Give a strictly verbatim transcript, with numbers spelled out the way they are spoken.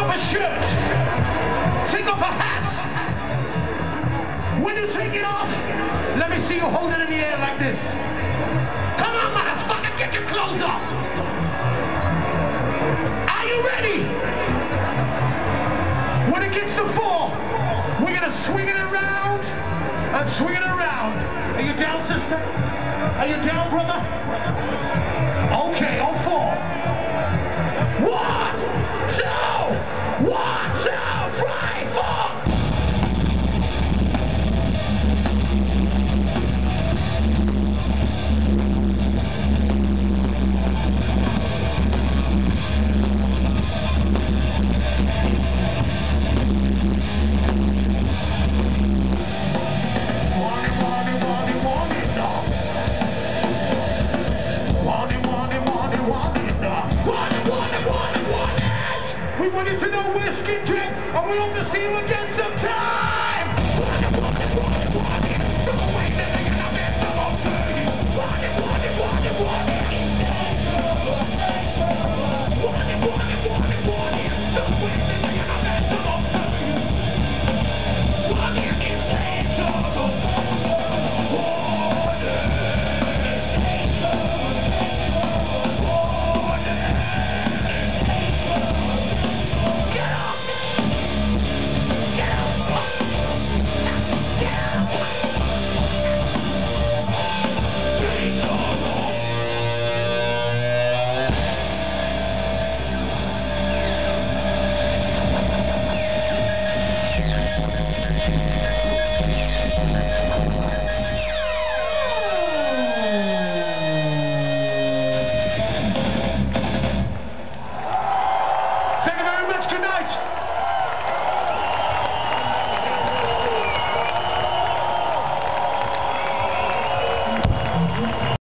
off a shirt. Take off a hat. When you take it off, let me see you hold it in the air like this. Come on, motherfucker, get your clothes off. Are you ready? When it gets to four, we're gonna swing it around and swing it around. Are you down, sister? Are you down, brother? Okay, on four. One, two, one, two, three, four. We wanted to know where Skin King, and we hope to see you again sometime! Thank you very much. Good night.